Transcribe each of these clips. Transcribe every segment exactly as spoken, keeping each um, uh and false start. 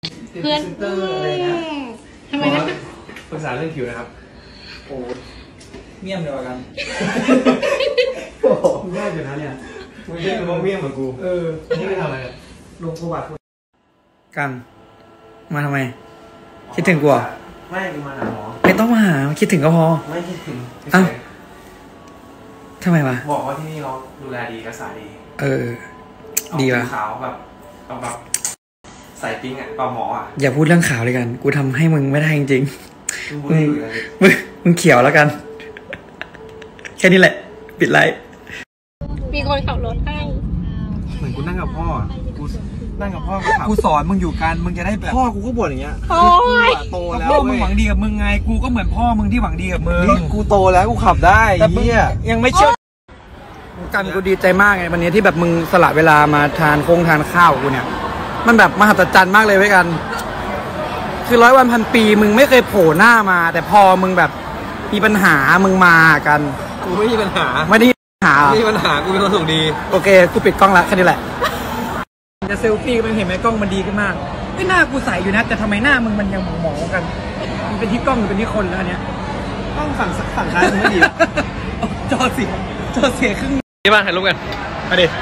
เพื่อนอะไรนะทำไมนะปรึกษาเรื่องผิวนะครับโอ้เมี่ยมเดียวกันโอ้ง่ายอยู่นะเนี่ยไม่ใช่มึงเมี่ยมเหมือนกูเออนี่ไม่ทำอะไรลงประวัติกันมาทำไมคิดถึงกูอ่ะไม่มาหาหมอไม่ต้องมาหาคิดถึงก็พอไม่คิดถึงอ้าวทำไมวะบอกว่าที่นี่เขาดูแลดีรักษาดีเออดีวะขาวแบบแบบใส่ปิ้งอ่ะเปล่าหมออ่ะอย่าพูดเรื่องขาวเลยกันกูทำให้มึงไม่ได้จริงๆมึงมึงมึงเขียวแล้วกันแค่นี้แหละปิดไลฟ์มีคนขับรถให้เหมือนกูนั่งกับพ่อกูนั่งกับพ่อกูสอนมึงอยู่กันมึงจะได้แบบพ่อกูก็บ่นอย่างเงี้ยโอ้ยโตแล้วพ่อมึงหวังดีกับมึงไงกูก็เหมือนพ่อมึงที่หวังดีกับมึงกูโตแล้วกูขับได้แต่มึงยังไม่เชื่อกันกูดีใจมากไงวันนี้ที่แบบมึงสละเวลามาทานโค้งทานข้าวกูเนี่ยมันแบบมหัศจรรย์มากเลยไว้กันคือร้อยวันพันปีมึงไม่เคยโผล่หน้ามาแต่พอมึงแบบมีปัญหามึงมากันกูไม่มีปัญหาไม่ได้ปัญหาไม่มีปัญหากูเป็นคนส่งดีโอเคกูปิดกล้องละแค่นี้แหละจะเซลฟี่มึงเห็นไหมกล้องมันดีขึ้นมากไม่หน้ากูใสอยู่นะแต่ทำไมหน้ามึงมันยังหมองๆกันมันเป็นที่กล้องหรือเป็นที่คนแล้วอันเนี้ยกล้องฝั่งฝั่งซ้ายมึงไม่ดีจอเสียจอเสียครึ่งนี่มาถ่ายรูปกันมาดิ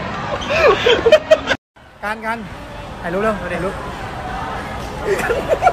การกันถ่ายรูปเร็วถ่ายรูป